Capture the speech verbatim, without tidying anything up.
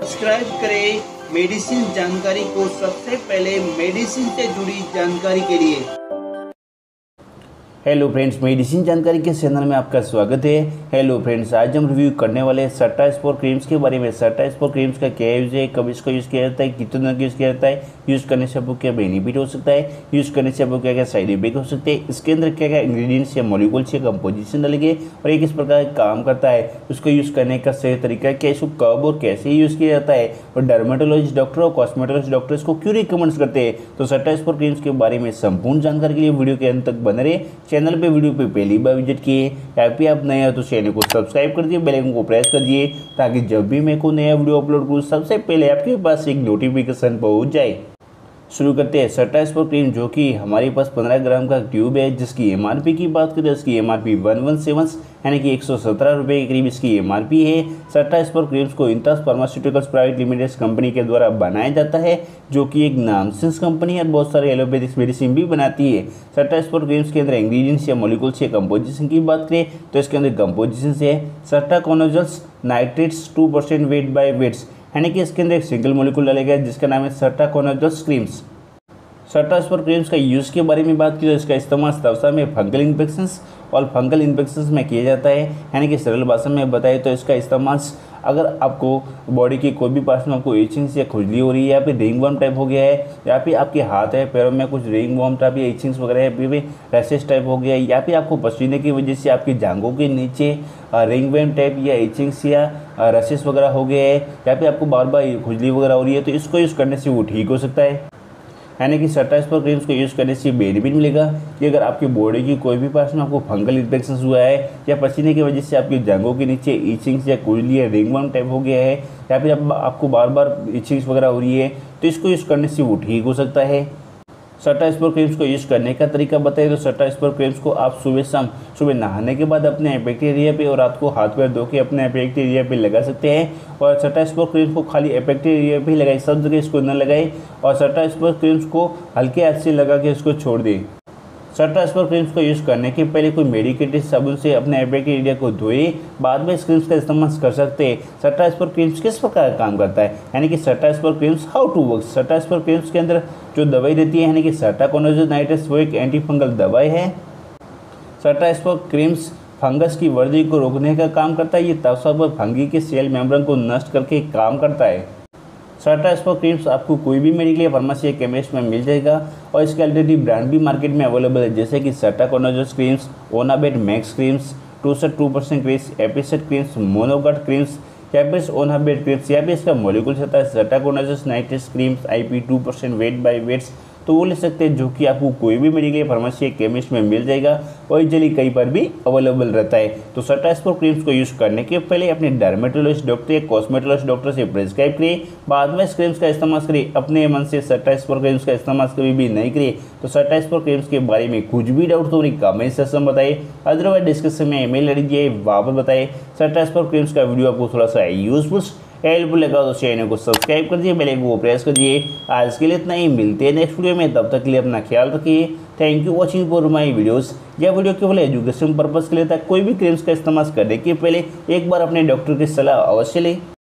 Subscribe करें medicine जानकारी को सबसे पहले मेडिसिन से जुड़ी जानकारी के लिए। हेलो फ्रेंड्स, मेडिसिन जानकारी के चैनल में आपका स्वागत है। हेलो फ्रेंड्स, आज हम रिव्यू करने वाले हैं सर्टास्पोर क्रीम्स के बारे में। सर्टास्पोर क्रीम्स का क्या यूज़ है, कब इसको यूज़ किया जाता है, कितने दिन यूज़ किया जाता है, यूज़ करने से आपको क्या बेनिफिट हो सकता है, यूज़ करने से आपको क्या क्या साइड इफेक्ट हो सकते हैं, इसके अंदर क्या क्या इंग्रेडिएंट्स या मॉलिक्यूल्स या कंपोजिशन डलेंगे और ये किस प्रकार काम करता है, उसको यूज़ करने का सही तरीका क्या, इसको कब और कैसे यूज़ किया जाता है और डर्मेटोलॉजिस्ट डॉक्टर और कॉस्मेटोलॉजिस्ट डॉक्टर इसको क्यों रिकमेंड करते हैं। तो सर्टास्पोर क्रीम्स के बारे में संपूर्ण जानकारी के लिए वीडियो के अंत तक बने रहे। चैनल पे वीडियो पे पहली बार विजिट किए या फिर आप नए हो तो चैनल को सब्सक्राइब कर दिए, बेल आइकन को प्रेस कर दिए ताकि जब भी मैं कोई नया वीडियो अपलोड करूँ सबसे पहले आपके पास एक नोटिफिकेशन पहुंच जाए। शुरू करते हैं। सर्टास्पोर क्रीम जो कि हमारे पास पंद्रह ग्राम का ट्यूब है, जिसकी एमआरपी की बात करें इसकी एमआरपी वन सत्रह यानी कि एक सौ सत्रह रुपये के करीब इसकी एमआरपी है। सर्टास्पोर क्रीम्स को Intas pharmaceuticals private limited company के द्वारा बनाया जाता है, जो कि एक नामसिस कंपनी है और बहुत सारे एलोपैथिक मेडिसिन भी बनाती है। सर्टास्पोर क्रीम्स के अंदर इंग्रेडिएंट्स या मॉलिक्यूल्स या कंपोजिशन की बात करें तो इसके अंदर कंपोजिशन है sertaconazoles nitrates two percent weight by weights, यानी कि इसके अंदर एक सिंगल मॉलिक्यूल डाला गया जिसका नाम है सर्टाकोनोजल्स क्रीम्स। सर्टास्पोर क्रीम्स का यूज़ के बारे में बात की तो इसका इस्तेमाल त्वचा में फंगल इन्फेक्शंस और फंगल इन्फेक्शंस में किया जाता है, यानी कि सरल भाषा में बताए तो इसका इस्तेमाल अगर आपको बॉडी के कोई भी पार्ट में आपको इचिंग्स या खुजली हो रही है या फिर रिंग वर्म टाइप हो गया है या फिर आपके हाथ है पैरों में कुछ रिंग वर्म टाइप या इचिंग्स वगैरह है, फिर भी रैशेस टाइप हो गया है या फिर आपको पसीने की वजह से आपकी जांघों के नीचे रिंग वर्म टाइप या इचिंग्स या रैशेस वगैरह हो गए हैं या फिर आपको बार बार खुजली वगैरह हो रही है तो इसको यूज़ करने से वो ठीक हो सकता है। यानी कि सर्टास्पोर क्रीम्स को यूज़ करने से बेनिफिट मिलेगा कि अगर आपकी बॉडी की कोई भी पार्ट में आपको फंगल इन्फेक्शन हुआ है या पसीने की वजह से आपकी जांघों के नीचे इचिंग्स या खुजली या रिंगवर्म टाइप हो गया है या फिर आप, आपको बार बार इचिंग्स वगैरह हो रही है तो इसको यूज़ करने से वो ठीक हो सकता है। सर्टास्पोर क्रीम्स को यूज़ करने का तरीका बताइए तो सर्टास्पोर क्रीम्स को आप सुबह शाम सुबह नहाने के बाद अपने अफेक्टेड एरिया पे और रात को हाथ पैर धो के अपने अफेक्टेड एरिया पे लगा सकते हैं। और सर्टास्पोर क्रीम्स को खाली अफेक्टेड एरिया पे ही लगाए, सब जगह इसको न लगाए और सर्टास्पोर क्रीम्स को हल्के हाथ से लगा के इसको छोड़ दें। सर्टास्पोर क्रीम्स को यूज़ करने के पहले कोई मेडिकेटेड साबुन से अपने अफेक्टेड एरिया को धोए, बाद में इस क्रीम्स का इस्तेमाल कर सकते हैं। सर्टास्पोर क्रीम्स किस प्रकार काम करता है, यानी कि Sertaspor creams how to work. Sertaspor creams के अंदर जो दवाई रहती है यानी कि सर्टाकोनोजोल नाइट्रेट्स वो एक एंटी फंगल दवाई है। सर्टास्पोर क्रीम्स फंगस की वृद्धि को रोकने का काम करता है, ये त्वचा पर फंगी के सेल मेम्ब्रेन को नष्ट करके काम करता है। सर्टास्पोर क्रीम्स आपको कोई भी मेडिकल या फार्मेसी या केमिस्ट में मिल जाएगा और इसके ऑलरेडी ब्रांड भी मार्केट में अवेलेबल है, जैसे कि sertaconazoles creams, Onabet max creams, two set two percent creams, Episet creams, Monogat creams, Kapis Onabet creams या फिर इसका मॉलिक्यूल होता है sertaconazoles nitrates creams I P two percent weight by weights, तो वो ले सकते हैं जो कि आपको कोई भी मेडिकल फार्मेसी या केमिस्ट में मिल जाएगा और इजीली कहीं पर भी अवेलेबल रहता है। तो सर्टास्पोर क्रीम्स को यूज़ करने के पहले अपने डर्मेटोलॉजिस्ट डॉक्टर या कॉस्मेटोलॉजिस्ट डॉक्टर से प्रिस्क्राइब करिए, बाद में इस क्रीम्स का इस्तेमाल करिए। अपने मन से सर्टास्पोर क्रीम्स का इस्तेमाल कभी भी नहीं करिए। तो सर्टास्पोर क्रीम्स के बारे में कुछ भी डाउट तो कमेंट सेक्शन में बताइए, अदरवाइज डिस्क्रिप्शन में ईमेल कर दीजिए, वहाँ पर बताइए। सर्टास्पोर क्रीम्स का वीडियो आपको थोड़ा सा यूजफुल हेल्पफुल लगा तो चैनल को सब्सक्राइब कर दिए, बेल आइकन को प्रेस कर दिए। आज के लिए इतना ही, मिलते हैं नेक्स्ट वीडियो में, तब तक के लिए अपना ख्याल रखिए। Thank you watching for my videos. यह वीडियो केवल एजुकेशन पर्पज़ के लिए था, कोई भी क्रीम्स का इस्तेमाल करने के पहले एक बार अपने डॉक्टर की सलाह अवश्य लें।